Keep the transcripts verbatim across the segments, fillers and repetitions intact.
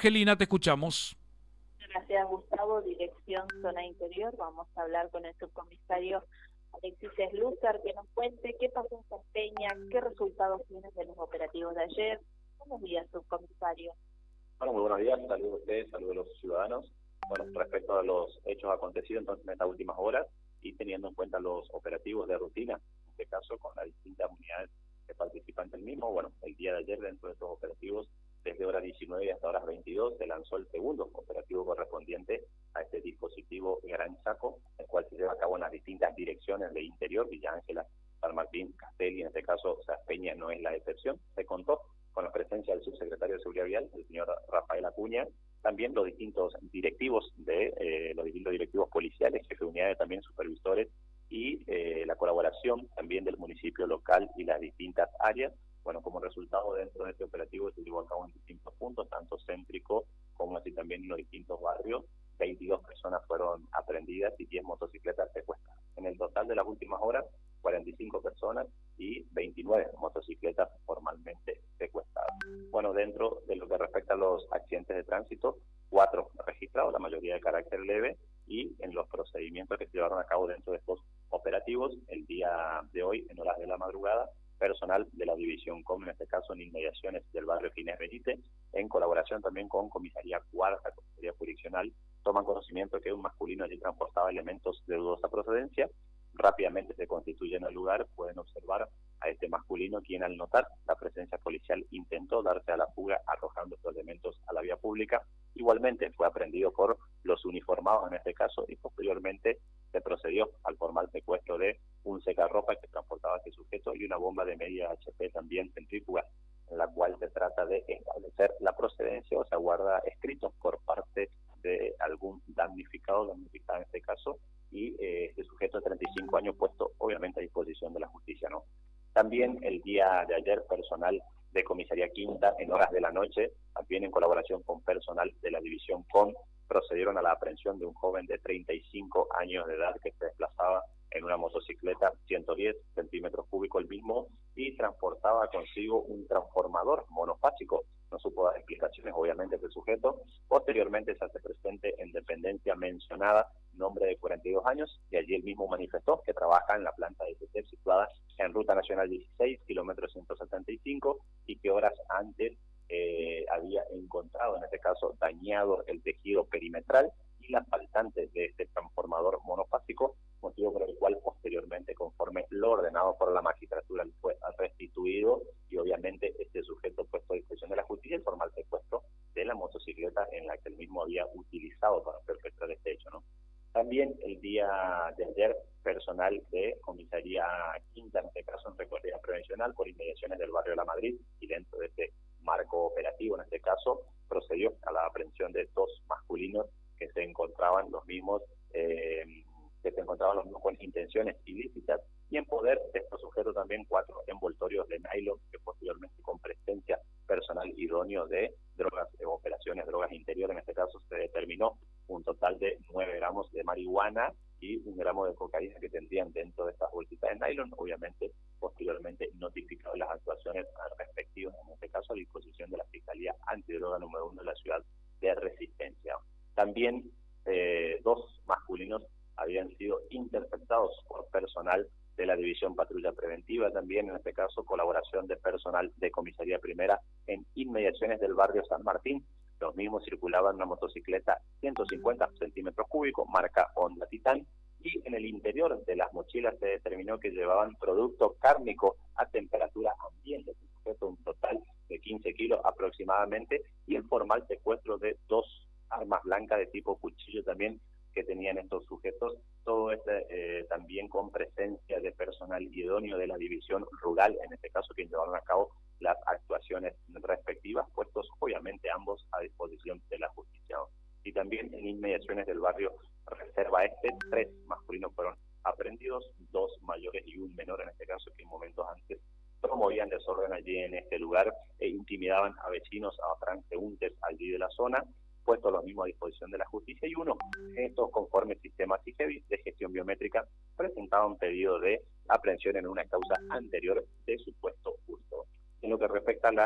Jorgelina, te escuchamos. Gracias, Gustavo. Dirección Zona Interior. Vamos a hablar con el subcomisario Alexis Slúcar, que nos cuente qué pasó en Saspeña, qué resultados tienen de los operativos de ayer. Buenos días, subcomisario. Bueno, muy buenos días. Saludos a ustedes, saludos a los ciudadanos. Bueno, respecto a los hechos acontecidos entonces en estas últimas horas y teniendo en cuenta los operativos de rutina, en este caso con las distintas unidades que participan del mismo, bueno, el día de ayer dentro de estos operativos, desde horas diecinueve hasta horas veintidós, se lanzó el segundo operativo correspondiente a este dispositivo Gran Chaco, el cual se lleva a cabo en las distintas direcciones de Interior, Villa Ángela, San Martín, Castelli, en este caso Saspeña no es la excepción. Se contó con la presencia del subsecretario de Seguridad Vial, el señor Rafael Acuña, también los distintos directivos de eh, los distintos directivos policiales, jefe de unidades, también supervisores, y eh, la colaboración también del municipio local y las distintas áreas. Bueno, como resultado dentro de este operativo se llevó a cabo en distintos puntos, tanto céntrico como así también en los distintos barrios. veintidós personas fueron aprehendidas y diez motocicletas secuestradas. En el total de las últimas horas, cuarenta y cinco personas y veintinueve motocicletas formalmente secuestradas. Bueno, dentro de lo que respecta a los accidentes de tránsito, cuatro registrados, la mayoría de carácter leve, y en los procedimientos que se llevaron a cabo dentro de estos operativos, el día de hoy, en horas de la madrugada, personal de la División Com, en este caso en inmediaciones del barrio Ginés Benítez, en colaboración también con Comisaría Cuarta, Comisaría Jurisdiccional, toman conocimiento que un masculino allí transportaba elementos de dudosa procedencia. Rápidamente se constituyen al lugar, pueden observar a este masculino, quien al notar la presencia policial intentó darse a la fuga arrojando estos elementos a la vía pública. Igualmente fue aprehendido por los uniformados en este caso y posteriormente se procedió al formal secuestro de un secarropa que transportaba a este sujeto y una bomba de media H P también centrífuga, en la cual se trata de establecer la procedencia o se aguarda escrito por parte de algún damnificado, damnificada en este caso, y eh, este sujeto de treinta y cinco años puesto obviamente a disposición de la justicia, ¿no? También el día de ayer, personal de Comisaría Quinta, en horas de la noche, también en colaboración con personal de la División Com, procedieron a la aprehensión de un joven de treinta y cinco años de edad que se desplazaba en una motocicleta ciento diez centímetros cúbicos el mismo y transportaba consigo un transformador monofásico. No supo dar explicaciones, obviamente, del sujeto. Posteriormente se hace presente en dependencia mencionada, nombre de cuarenta y dos años, y allí él mismo manifestó que trabaja en la planta de I P T situada en Ruta Nacional dieciséis, kilómetro ciento setenta y cinco, y que horas antes eh, había encontrado, en este caso, dañado el tejido perimetral y las faltantes de este transformador monofásico, motivo por el cual posteriormente, conforme lo ordenado por la magistratura, fue restituido y obviamente este sujeto puesto a disposición de la justicia el formal secuestro de la motocicleta en la que él mismo había utilizado para perpetrar este hecho, ¿no? También el día de ayer, personal de Comisaría Quinta, en este caso en recorrida prevencional por inmediaciones del barrio La Madrid y dentro de este marco operativo, en este caso, procedió a la aprehensión de dos masculinos que se encontraban los mismos eh, que se encontraban los mismos con intenciones ilícitas y en poder de estos sujetos también cuatro envoltorios de nylon que posteriormente con presencia personal idóneo de drogas, de operaciones, drogas interiores, en este caso se determinó un total de nueve gramos de marihuana y un gramo de cocaína que tendrían dentro de estas bolsitas de nylon, obviamente posteriormente notificado las actuaciones respectivas, en este caso a disposición de la Fiscalía Antidroga número uno de la ciudad de Resistencia. También eh, dos masculinos habían sido interceptados por personal de la División Patrulla Preventiva, también en este caso colaboración de personal de Comisaría Primera en inmediaciones del barrio San Martín. Los mismos circulaban en una motocicleta ciento cincuenta centímetros cúbicos, marca Honda Titan, y en el interior de las mochilas se determinó que llevaban producto cárnico a temperatura ambiente, un total de quince kilos aproximadamente, y el formal secuestro de dos armas blancas de tipo cuchillo también que tenían estos sujetos, todo este eh, también con presencia de personal idóneo de la división rural, en este caso, que llevaron a cabo las actuaciones respectivas, puestos obviamente ambos a disposición de la justicia. Y también en inmediaciones del barrio Reserva Este, tres masculinos fueron aprehendidos, dos mayores y un menor, en este caso, que en momentos antes promovían desorden allí en este lugar e intimidaban a vecinos, a transeúntes allí de la zona, puestos los mismos a disposición de la justicia, y uno, estos conforme sistema SIGEBI de gestión biométrica, presentaba un pedido de aprehensión en una causa anterior de supuesto hurto. En lo que respecta a la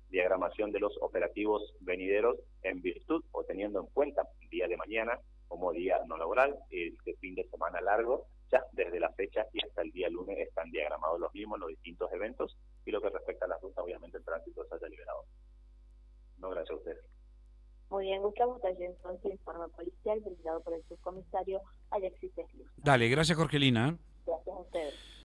diagramación de los operativos venideros en virtud o teniendo en cuenta el día de mañana como día no laboral, este fin de semana largo, ya desde la fecha y hasta el día lunes están diagramados los mismos, los distintos eventos, y lo que respecta a las rutas, obviamente el tránsito se haya liberado. No, gracias a ustedes. Muy bien, Gustavo Talle, entonces, informe policial brindado por el subcomisario Alexis Eslius. Dale, gracias Jorgelina. Gracias a ustedes.